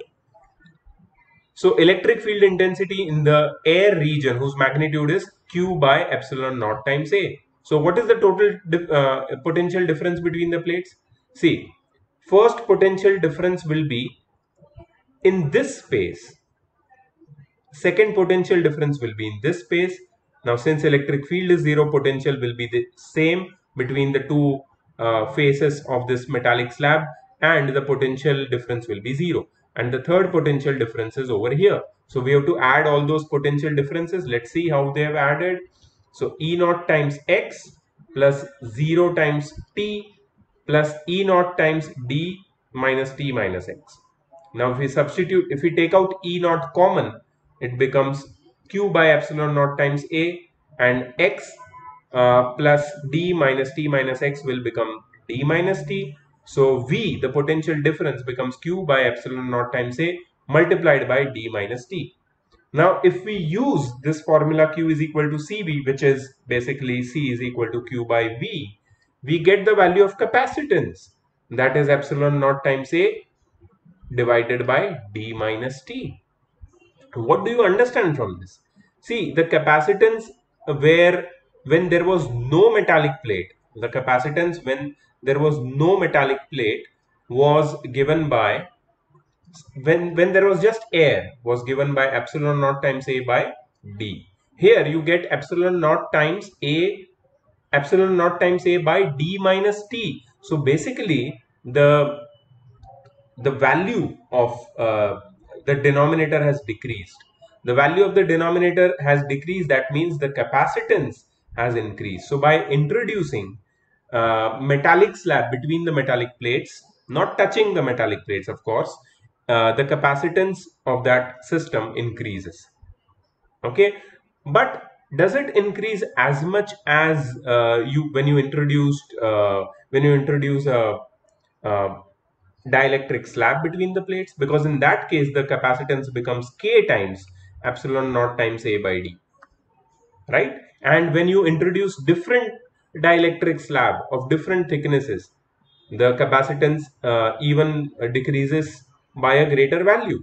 So electric field intensity in the air region, whose magnitude is Q by epsilon naught times A. So what is the total dif uh, potential difference between the plates? See, first potential difference will be in this space. Second potential difference will be in this space. Now since electric field is zero, potential will be the same between the two uh, faces of this metallic slab, and the potential difference will be zero. And the third potential difference is over here. So we have to add all those potential differences. Let's see how they have added. So E naught times x plus zero times t plus E naught times d minus t minus x. Now if we substitute, if we take out E naught common, it becomes Q by epsilon naught times A, and x uh, plus d minus t minus x will become d minus t. So V, the potential difference, becomes Q by epsilon naught times A multiplied by d minus t. Now if we use this formula, Q is equal to C V, which is basically C is equal to Q by V, we get the value of capacitance, that is epsilon naught times A divided by d minus t. What do you understand from this? See, the capacitance where when there was no metallic plate, the capacitance when there was no metallic plate was given by, when when there was just air, was given by epsilon naught times A by D. Here you get epsilon naught times A, epsilon naught times A by D minus T. So basically the the value of uh, the denominator has decreased. The value of the denominator has decreased. That means the capacitance has increased. So by introducing uh, metallic slab between the metallic plates, not touching the metallic plates, of course, uh, the capacitance of that system increases. Okay, but does it increase as much as uh, you when you introduced uh, when you introduce a, a dielectric slab between the plates? Because in that case the capacitance becomes K times epsilon naught times A by D, right? And when you introduce different dielectric slab of different thicknesses, the capacitance uh, even uh, decreases by a greater value,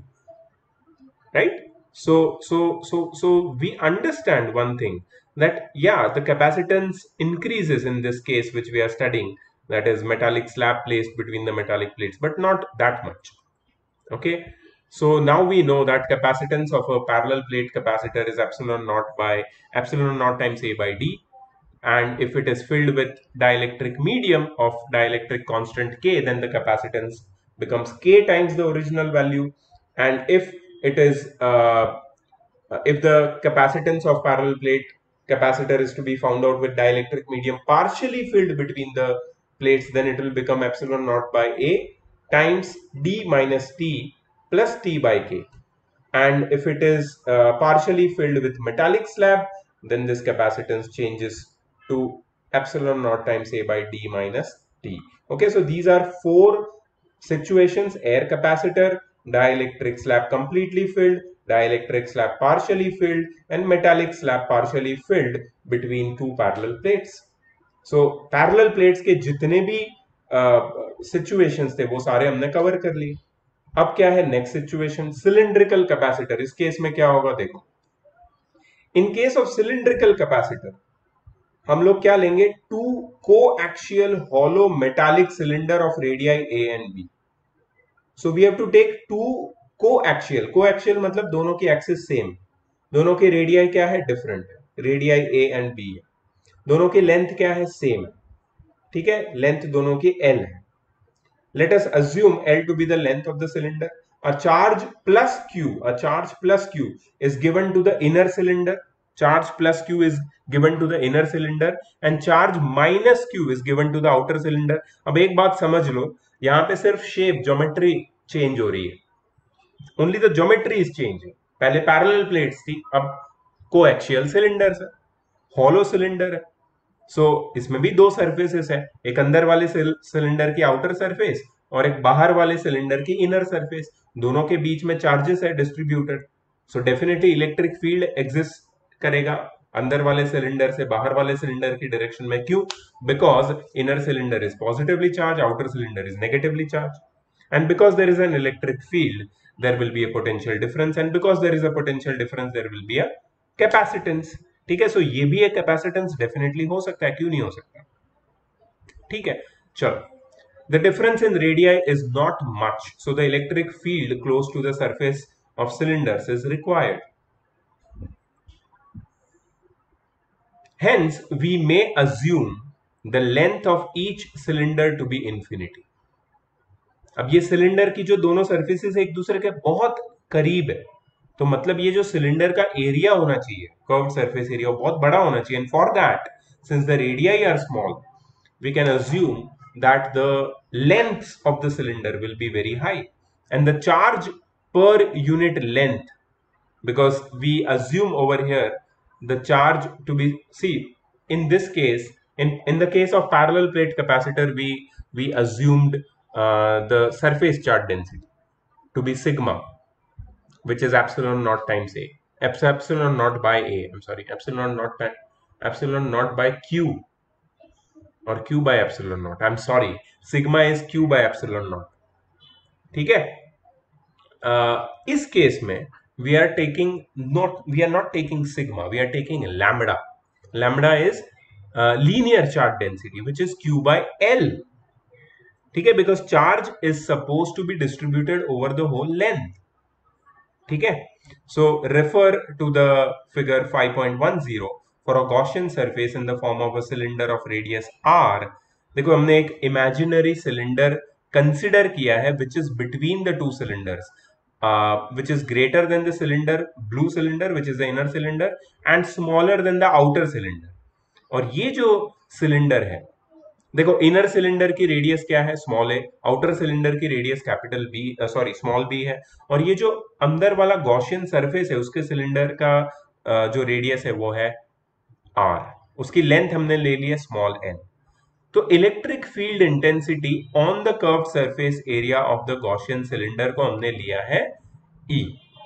right? So so so so we understand one thing, that yeah, the capacitance increases in this case which we are studying, that is metallic slab placed between the metallic plates, but not that much. Okay, so now we know that capacitance of a parallel plate capacitor is epsilon naught by epsilon naught times A by D, and if it is filled with dielectric medium of dielectric constant K, then the capacitance becomes K times the original value. And if it is uh, if the capacitance of parallel plate capacitor is to be found out with dielectric medium partially filled between the plates, then it will become epsilon naught by A times D minus T plus T by K. And if it is uh, partially filled with metallic slab, then this capacitance changes to epsilon naught times A by D minus T. Okay, so these are four situations: air capacitor, dielectric slab completely filled, dielectric slab partially filled, and metallic slab partially filled between two parallel plates. So parallel plates के जितने भी situations uh, थे वो सारे हमने cover कर लिए. अब क्या है नेक्स्ट सिचुएशन? Cylindrical capacitor. इस केस में क्या होगा देखो, in case of cylindrical capacitor हम लोग क्या लेंगे? Two coaxial hollow metallic cylinder of radii a and b. So we have to take two coaxial. Coaxial मतलब दोनों की एक्सिस सेम, दोनों के रेडियाई क्या है? डिफरेंट है. रेडियाई ए एंड बी है. दोनों की लेंथ क्या है? सेम है. ठीक है, लेंथ दोनों की एल है. Let us assume L to be the length of the cylinder. A charge plus Q, a charge plus Q is given to the inner cylinder. charge plus q is given to the inner cylinder and charge minus q is given to the outer cylinder. अब एक बात समझ लो, यहाँ पे सिर्फ shape geometry change हो रही है, only the geometry is changing. पहले पैरेलल प्लेट्स थी, अब कोएक्सियल सिलिंडर्स है, हॉलो सिलिंडर है. सो so, इसमें भी दो सरफेसेस है, एक अंदर वाले सिलेंडर की आउटर सरफेस और एक बाहर वाले सिलेंडर की इनर सरफेस. दोनों के बीच में चार्जेस है distributed. So definitely electric field exist करेगा अंदर वाले सिलेंडर से बाहर वाले सिलेंडर की डायरेक्शन में. क्यों? Because inner cylinder is positively charge, outer cylinder is negatively charge. And because there is an electric field, there will be a potential difference, and because there is a potential difference, there will be a capacitance. ठीक है, so so ये भी एक capacitance definitely हो सकता है, क्यों नहीं हो सकता. ठीक है, चलो. The difference in radii is not much, so the electric field close to the surface of cylinders is required. Hence, we may assume the length of each cylinder to be infinity. अब ये cylinder की जो दोनों surfaces एक दूसरे के बहुत करीब है, तो मतलब ये जो सिलेंडर का एरिया होना चाहिए, कर्व्ड सरफेस एरिया, बहुत बड़ा होना चाहिए. And for that, since the radii are small, we can assume that the length of the cylinder will be very high and the charge per unit length, because we assume over here the charge to be, see, in this case, in in the case of parallel plate capacitor, we we assumed uh, the surface charge density to be sigma, which is epsilon naught times a, epsilon naught by a, I'm sorry, epsilon naught by epsilon naught by q, or q by epsilon naught, I'm sorry, sigma is q by epsilon naught. ठीक है, uh, इस केस में we are taking not we are not taking sigma, we are taking lambda. Lambda is uh, linear charge density, which is q by l. ठीक है, because charge is supposed to be distributed over the whole length. ठीक है, so refer to the figure five point one zero for a Gaussian surface in the form of a cylinder of radius r. देखो, हमने एक imaginary cylinder consider किया है which is between the two cylinders, uh, which is greater than the cylinder, blue cylinder, which is the inner cylinder, and smaller than the outer cylinder. और ये जो cylinder है, देखो, इनर सिलेंडर की radius क्या है? स्मॉल है. Outer cylinder की radius capital B, sorry small B है. और ये जो अंदर वाला गॉसियन सरफेस है, उसके सिलेंडर का uh, जो रेडियस है वो है आर. उसकी लेंथ हमने ले ली है स्मॉल एन. तो electric field intensity on the curved surface area of the Gaussian cylinder को हमने लिया है E.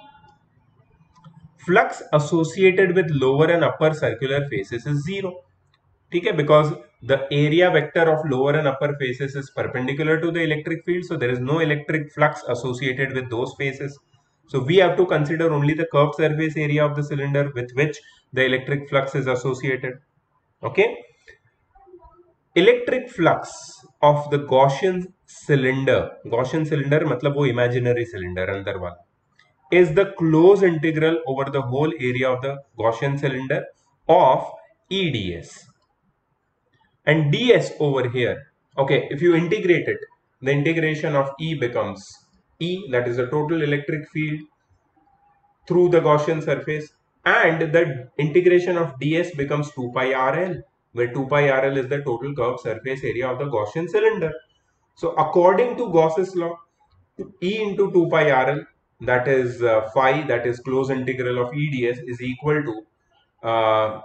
Flux associated with lower and upper circular faces is zero. ठीक है, because the area vector of lower and upper faces is perpendicular to the electric field, so there is no electric flux associated with those faces. So we have to consider only the curved surface area of the cylinder with which the electric flux is associated. Okay, electric flux of the Gaussian cylinder, Gaussian cylinder मतलब वो imaginary cylinder अंदर वाला, is the closed integral over the whole area of the Gaussian cylinder of E ds. And ds over here, okay, if you integrate it, the integration of E becomes E, that is the total electric field through the Gaussian surface, and the integration of ds becomes two pi R L, where two pi R L is the total curved surface area of the Gaussian cylinder. So according to Gauss's law, E into two pi R L, that is uh, phi, that is closed integral of E ds, is equal to uh,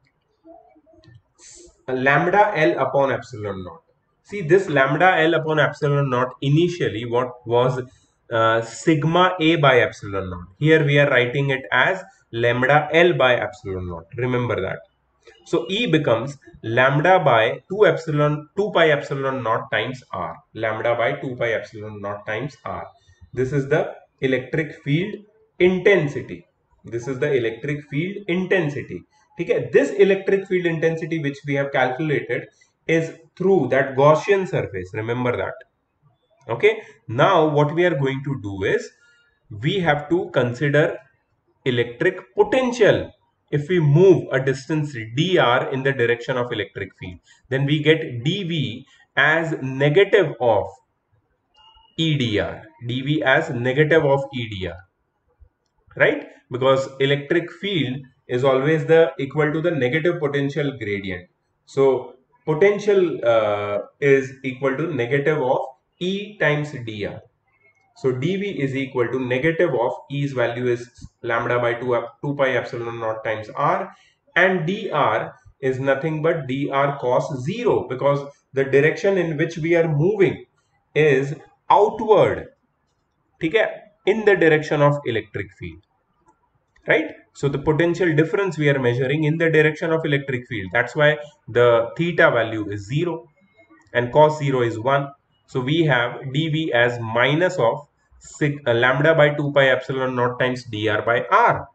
lambda L upon epsilon naught. See, this lambda L upon epsilon naught initially what was uh, sigma A by epsilon naught. Here we are writing it as lambda L by epsilon naught. Remember that. So E becomes lambda by two epsilon two pi epsilon naught times R. Lambda by two pi epsilon naught times R. This is the electric field intensity. This is the electric field intensity. ठीक है, this electric field intensity which we have calculated is through that Gaussian surface. Remember that. Okay, now what we are going to do is we have to consider electric potential. If we move a distance dr in the direction of electric field, then we get dv as negative of edr, dv as negative of edr. right? Because electric field is always the equal to the negative potential gradient. So potential uh, is equal to negative of E times dr. So dV is equal to negative of E's value is lambda by two, two pi epsilon naught times R, and dr is nothing but dr cos zero, because the direction in which we are moving is outward, okay, in the direction of electric field, right? So the potential difference we are measuring in the direction of electric field. That's why the theta value is zero and cos zero is one. So we have dV as minus of sig, uh, lambda by two pi epsilon naught times dr by r.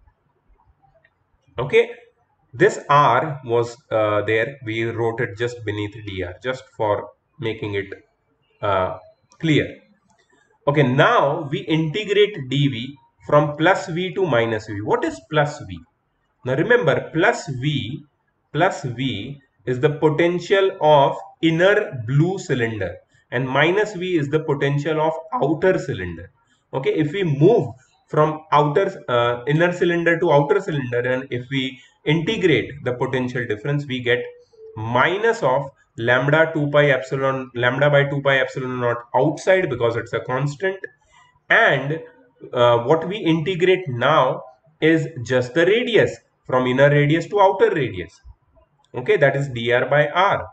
Okay, this r was uh, there. We wrote it just beneath dr just for making it uh, clear. Okay, now we integrate dV from plus V to minus V. What is plus V? Now remember, plus V, plus V is the potential of inner blue cylinder, and minus V is the potential of outer cylinder. Okay, if we move from outer uh, inner cylinder to outer cylinder, and if we integrate the potential difference, we get minus of lambda two pi epsilon lambda by two pi epsilon naught outside, because it's a constant, and uh, what we integrate now is just the radius from inner radius to outer radius. Okay, that is dr by r,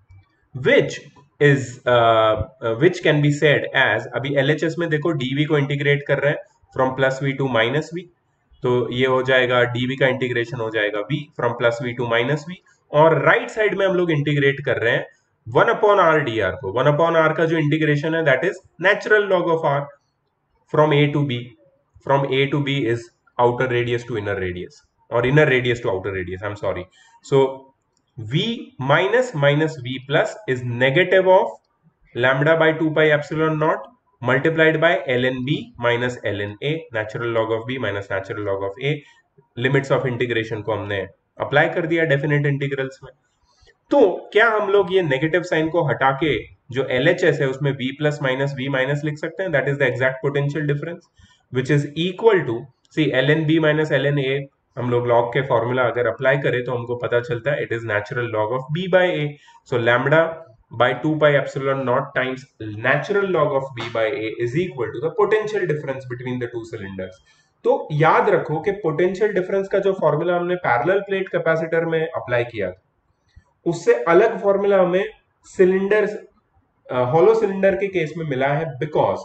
which is uh, uh, which can be said as, अभी L H S में देखो dv को integrate कर रहे हैं from plus v to minus v, तो ये हो जाएगा dv का इंटीग्रेशन हो जाएगा v from plus v to minus v, और राइट साइड में हम लोग इंटीग्रेट कर रहे हैं one upon R D R को. वन अपॉन आर का जो इंटीग्रेशन है that is natural log of R from A to B. From A to B is outer radius to inner radius, or inner radius to outer radius, I'm sorry. So V minus minus V plus is negative of lambda by two pi epsilon naught multiplied by ln B minus ln A, natural log of B minus natural log of A. Limits of integration को हमने apply कर दिया definite integrals में. तो क्या हम लोग ये नेगेटिव साइन को हटा के जो L H S है उसमें V plus minus V minus लिख सकते हैं? That is the exact potential difference which is equal to, see L N B minus L N A. हम लोग लॉग के फॉर्मूला अगर अप्लाई करें तो हमको पता चलता है it is natural log of B by A. So lambda by two pi epsilon naught times natural log of B by A is equal to the potential difference between the two cylinders. तो याद रखो कि potential difference का जो formula हमने parallel plate capacitor में apply किया उससे अलग फॉर्मूला हमें सिलेंडर हॉलो सिलेंडर के केस में मिला है, बिकॉज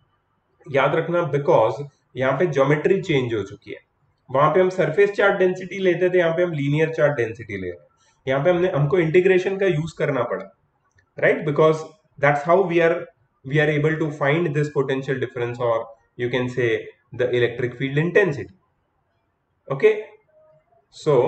याद रखना, बिकॉज यहाँ पे ज्योमेट्री चेंज हो चुकी है. वहां पे हम सरफेस चार्ज डेंसिटी लेते थे, यहाँ पे हम लीनियर चार्ज डेंसिटी ले रहे हैं. यहाँ पे हमने हमको इंटीग्रेशन का यूज करना पड़ा, right, because that's how we are we are able to find this potential difference, और you can say the electric field intensity. Okay, so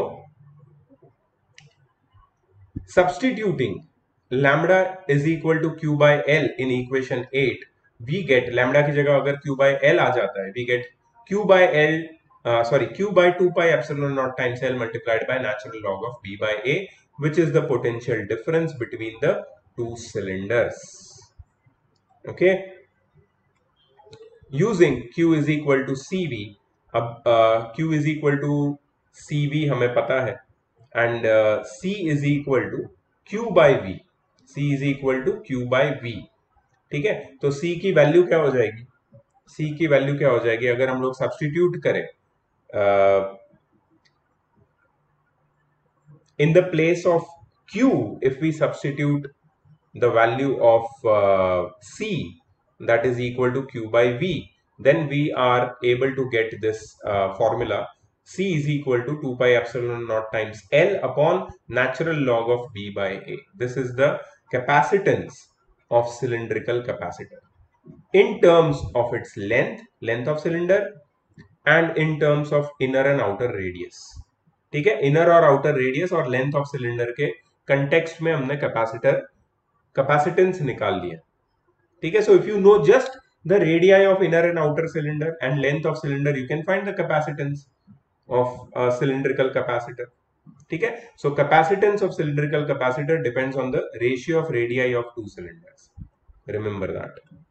substituting lambda is equal to q by L in equation eight, we get lambda की जगह अगर q by L आ जाता है, we get q by L uh, sorry q by two pi epsilon naught times L multiplied by natural log of B by A, which is the potential difference between the two cylinders. Okay, using q is equal to cv, अब uh, q is equal to cv हमें पता है, and uh, C is equal to Q by V. C is equal to Q by V. ठीक है, तो C की value क्या हो जाएगी? C की वैल्यू क्या हो जाएगी अगर हम लोग सब्स्टिट्यूट करें in the place of Q, if we substitute the value of uh, C, that is equal to Q by V, then we are able to get this uh, formula. C is equal to two pi epsilon naught times L upon natural log of B by A. This is the capacitance of cylindrical capacitor in terms of its length, length of cylinder, and in terms of inner and outer radius. ठीक है, inner और outer radius और length of cylinder के context में हमने capacitor capacitance निकाल लिया. ठीक है, so if you know just the radii of inner and outer cylinder and length of cylinder, you can find the capacitance of a cylindrical capacitor. ठीक है, so capacitance of cylindrical capacitor depends on the ratio of radii of two cylinders. Remember that.